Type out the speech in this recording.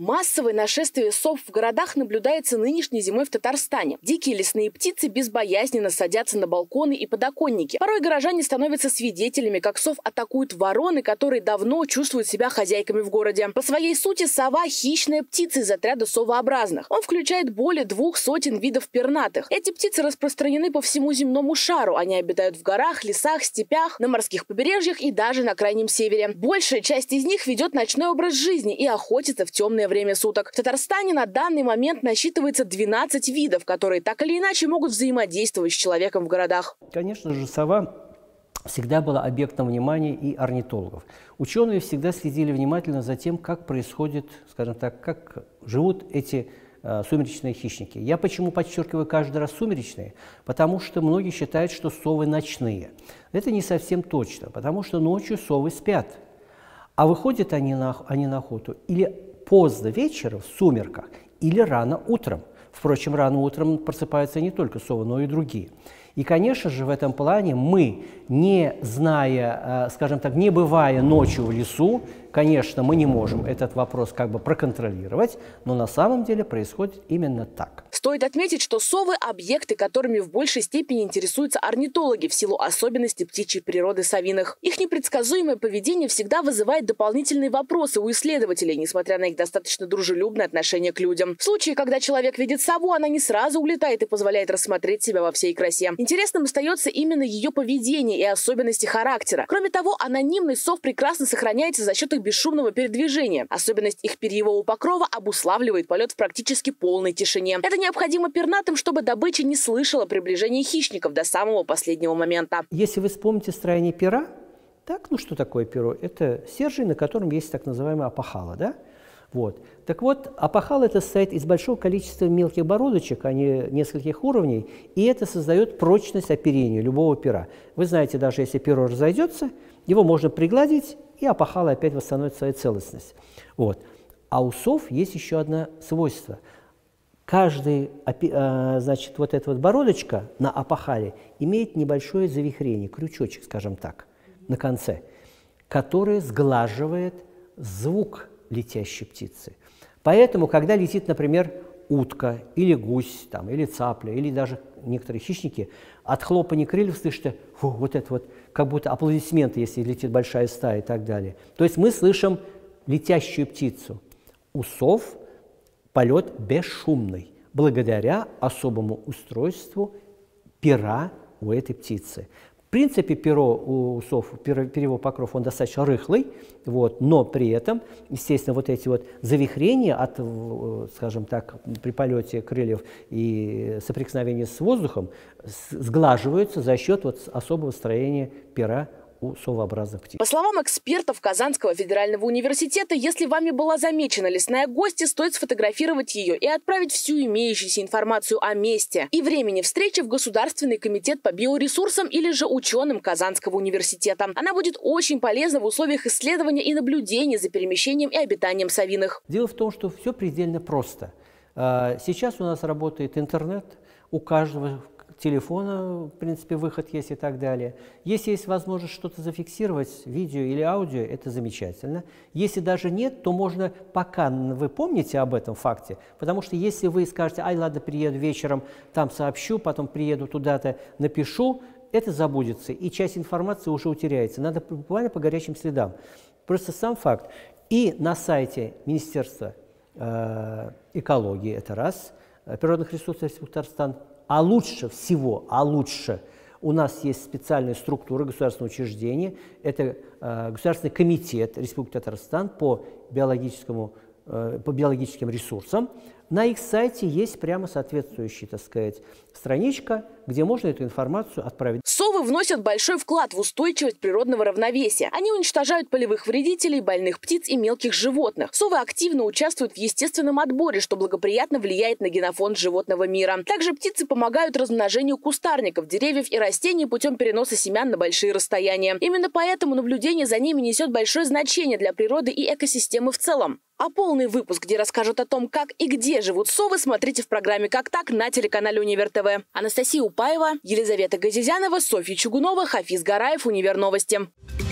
Массовое нашествие сов в городах наблюдается нынешней зимой в Татарстане. Дикие лесные птицы безбоязненно садятся на балконы и подоконники. Порой горожане становятся свидетелями, как сов атакуют вороны, которые давно чувствуют себя хозяйками в городе. По своей сути сова – хищная птица из отряда совообразных. Он включает более 200 видов пернатых. Эти птицы распространены по всему земному шару. Они обитают в горах, лесах, степях, на морских побережьях и даже на крайнем севере. Большая часть из них ведет ночной образ жизни и охотится в темное время суток. В Татарстане на данный момент насчитывается 12 видов, которые так или иначе могут взаимодействовать с человеком в городах. Конечно же, сова всегда была объектом внимания и орнитологов. Ученые всегда следили внимательно за тем, как происходит, скажем так, как живут эти сумеречные хищники. Я почему подчеркиваю каждый раз сумеречные? Потому что многие считают, что совы ночные. Это не совсем точно, потому что ночью совы спят. А выходят они на охоту или поздно вечером, в сумерках, или рано утром. Впрочем, рано утром просыпаются не только совы, но и другие. И, конечно же, в этом плане мы, не зная, скажем так, не бывая ночью в лесу, конечно, мы не можем этот вопрос как бы проконтролировать, но на самом деле происходит именно так. Стоит отметить, что совы – объекты, которыми в большей степени интересуются орнитологи в силу особенностей птичьей природы совиных. Их непредсказуемое поведение всегда вызывает дополнительные вопросы у исследователей, несмотря на их достаточно дружелюбное отношение к людям. В случае, когда человек видит сову, она не сразу улетает и позволяет рассмотреть себя во всей красе. Интересным остается именно ее поведение и особенности характера. Кроме того, анонимность сов прекрасно сохраняется за счет их бесшумного передвижения. Особенность их перьевого покрова обуславливает полет в практически полной тишине. Это необходимо пернатым, чтобы добыча не слышала приближения хищников до самого последнего момента. Если вы вспомните строение пера, так, ну что такое перо? Это стержень, на котором есть так называемая опахала, да? Вот. Так вот, опахала это состоит из большого количества мелких бородочек, они нескольких уровней, и это создает прочность оперения любого пера. Вы знаете, даже если перо разойдется, его можно пригладить, и опахала опять восстановит свою целостность. Вот. А у сов есть еще одно свойство. Каждый, значит, вот эта вот бородочка на опахале имеет небольшое завихрение, крючочек, скажем так, на конце, который сглаживает звук летящей птицы. Поэтому, когда летит, например, утка или гусь, там, или цапля, или даже некоторые хищники, от хлопания крыльев слышите вот это вот, как будто аплодисменты, если летит большая стая и так далее. То есть мы слышим летящую птицу. У сов полет бесшумный, благодаря особому устройству пера у этой птицы. В принципе, перо у сов, перьевой покров, он достаточно рыхлый, вот, но при этом, естественно, вот эти вот завихрения от, скажем так, при полете крыльев и соприкосновения с воздухом сглаживаются за счет вот особого строения пера у совообразных птиц. По словам экспертов Казанского федерального университета, если вами была замечена лесная гостья, стоит сфотографировать ее и отправить всю имеющуюся информацию о месте и времени встречи в Государственный комитет по биоресурсам или же ученым Казанского университета. Она будет очень полезна в условиях исследования и наблюдения за перемещением и обитанием совиных. Дело в том, что все предельно просто. Сейчас у нас работает интернет, у каждого телефона, в принципе, выход есть и так далее. Если есть возможность что-то зафиксировать, видео или аудио, это замечательно. Если даже нет, то можно, пока вы помните об этом факте, потому что если вы скажете, ай, ладно, приеду вечером, там сообщу, потом приеду туда-то, напишу, это забудется, и часть информации уже утеряется. Надо буквально по горячим следам. Просто сам факт. И на сайте Министерства экологии, это раз, природных ресурсов Республики Татарстан, а лучше всего, у нас есть специальные структуры, государственного учреждения, это Государственный комитет Республики Татарстан по биологическим ресурсам. На их сайте есть прямо соответствующая, так сказать, страничка, где можно эту информацию отправить. Совы вносят большой вклад в устойчивость природного равновесия. Они уничтожают полевых вредителей, больных птиц и мелких животных. Совы активно участвуют в естественном отборе, что благоприятно влияет на генофонд животного мира. Также птицы помогают размножению кустарников, деревьев и растений путем переноса семян на большие расстояния. Именно поэтому наблюдение за ними несет большое значение для природы и экосистемы в целом. А полный выпуск, где расскажут о том, как и где живут совы, смотрите в программе «Как так» на телеканале Универ ТВ. Анастасия Упаева, Елизавета Газизянова, Софья Чугунова, Хафиз Гараев, Универ Новости.